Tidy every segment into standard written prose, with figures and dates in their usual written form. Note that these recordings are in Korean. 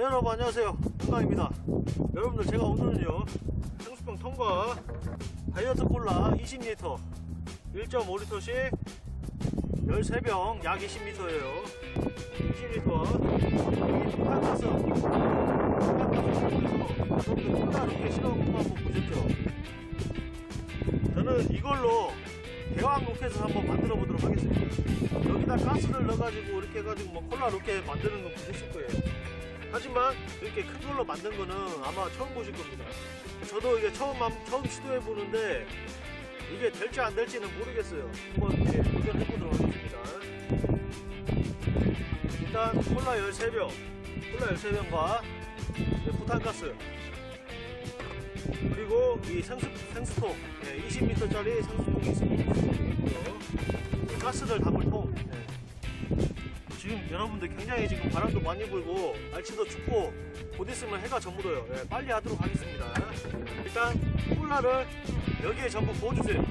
네, 여러분 안녕하세요, 건강입니다. 여러분들, 제가 오늘은요 생수병 통과 다이어트 콜라 20L 1.5L씩 13병 약 20L예요 20L와 부탄가스 여러분들 콜라 이렇게 실어본 거 한번 보셨죠? 저는 이걸로 대왕 로켓을 한번 만들어 보도록 하겠습니다. 여기다 가스를 넣어가지고 이렇게 해가지고 뭐 콜라 로켓 만드는 거 보셨을 거예요. 하지만 이렇게 큰 걸로 만든 거는 아마 처음 보실 겁니다. 저도 이게 처음 시도해 보는데 이게 될지 안 될지는 모르겠어요. 한번 이렇게 도전해 보도록 하겠습니다. 일단 콜라 13병과 부탄가스, 그리고 이 생수통 20L짜리 생수통이 있습니다. 가스를 담을 통. 지금 여러분들 굉장히 지금 바람도 많이 불고 날씨도 춥고 곧 있으면 해가 저물어요. 빨리 하도록 하겠습니다. 일단 콜라를 여기에 전부 부어주세요.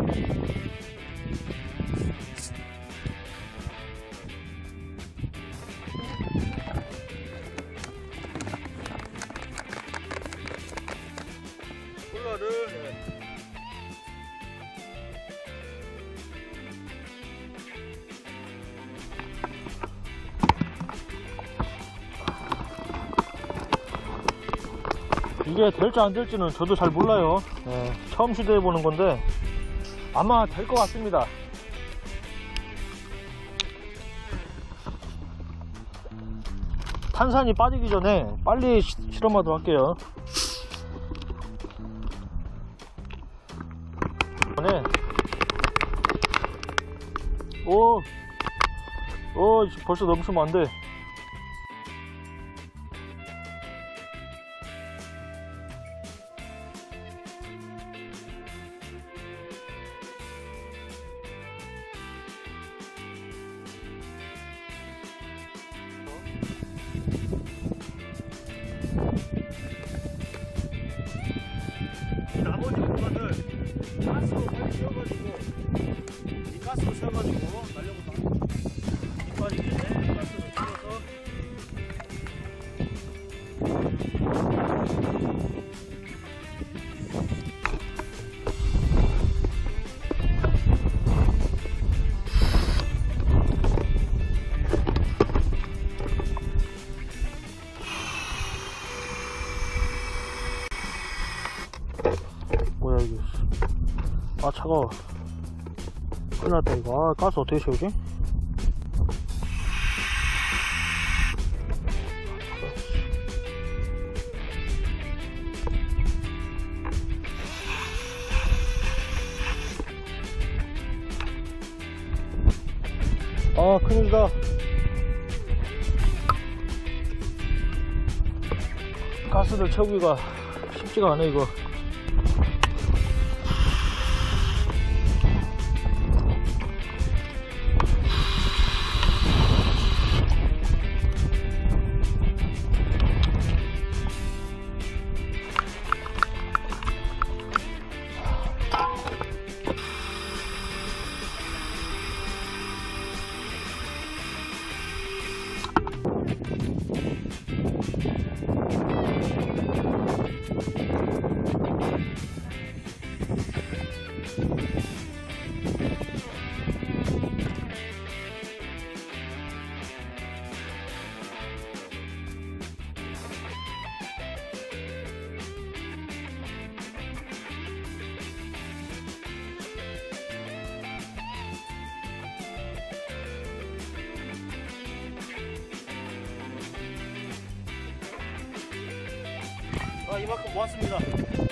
콜라를 이게 될지 안 될지는 저도 잘 몰라요. 처음 시도해 보는 건데 아마 될 것 같습니다. 탄산이 빠지기 전에 빨리 실험하도록 할게요. 벌써 넘치면 안 돼. 이 나머지 공간을 가스로 빨리 채워가지고 이 가스로 채워가지고 날려보자. 이빨이게 가스를 채워서 뭐야 이게. 아 차가워. 큰일났다 이거. 가스 어떻게 채우지? 아 큰일이다. 가스를 채우기가 쉽지가 않아 이거. 이만큼 모았습니다.